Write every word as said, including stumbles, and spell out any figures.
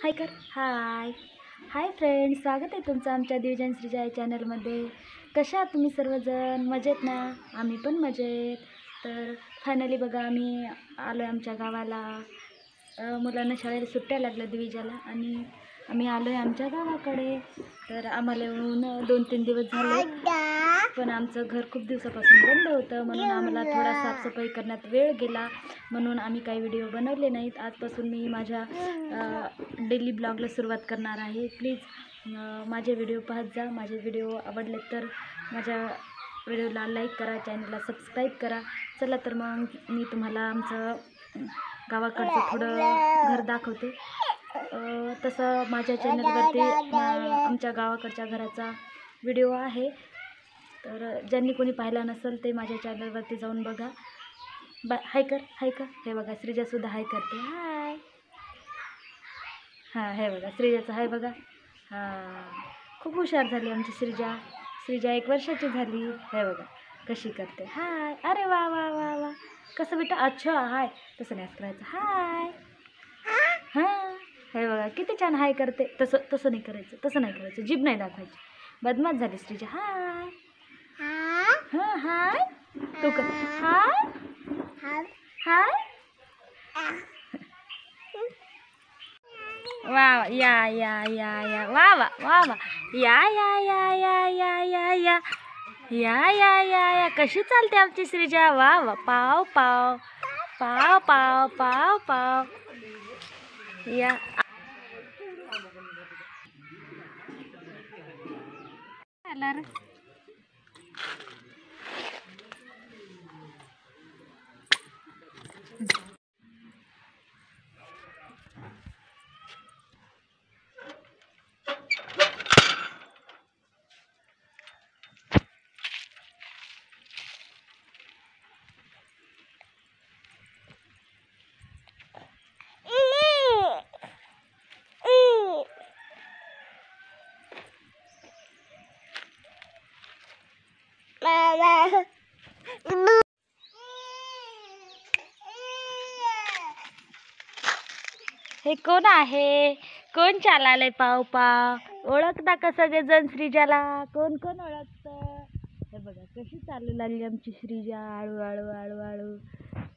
हाय कर हाय hi friends, स्वागत आहे तुमचं आमच्या दिवजन श्रीजा या चॅनलमध्ये. कशा आहात तुम्ही सर्वजण? मजेत ना? आम्ही पण मजेत. तर फायनली बघा आम्ही आलो आहे आमच्या गावाला. मुलांना शाळेला सुट्ट्या लागल्या दिविजाला आणि आम्ही आलो आहे आमच्या गावाकडे. तर आम्हाला येऊन दोन तीन दिवस झाले, पण आमचं घर खूप दिवसापासून बंद होतं, म्हणून आम्हाला थोडा साफसफाई करण्यात वेळ गेला, म्हणून आम्ही काही व्हिडिओ बनवले नाहीत. आजपासून मी माझ्या डेली ब्लॉगला सुरुवात करणार आहे. प्लीज माझे व्हिडिओ पाहत जा. माझे व्हिडिओ आवडले तर माझ्या व्हिडिओला लाईक करा, चॅनलला सबस्क्राईब करा. चला तर मग मी तुम्हाला आमचं गावाकडचं थोडं घर दाखवते. तसं माझ्या चॅनलवरती आमच्या गावाकडच्या घराचा व्हिडिओ आहे, तर ज्यांनी कोणी पाहिला नसेल ते माझ्या चॅनलवरती जाऊन बघा. बा हाय कर हाय कर हे बघा, श्रीजासुद्धा हाय करते. हाय हां, हे बघा श्रीजाचं हाय बघा. हां, खूप हुशार झाली आमची श्रीजा. श्रीजा एक वर्षाची झाली. हे बघा कशी करते. हाय, अरे वा वा वा वा, कसं बेटा? अच्छा हाय, तसं नाही करायचं. हाय, हां, हे बघा किती छान हाय करते. तसं तसं नाही करायचं, तसं नाही करायचं, जीभ नाही दाखवायची. बदमाश झाली श्रीजा. हाय हां, हाय तू कर. हाय हाय वा या या या या वा वा वा वा या या या या या या या या या या या कशी चालते आमची श्रीजा. वा वा, पाव पाव पाव पाव पाव पाव या. हे कोण आहे? कोण चालालंय पाव पाव? ओळखता का सगळेजण श्रीजाला? कोण कोण ओळखतं? हे बघा कशी चालू लागली आमची श्रीजा. आळू आळू आळू आळू.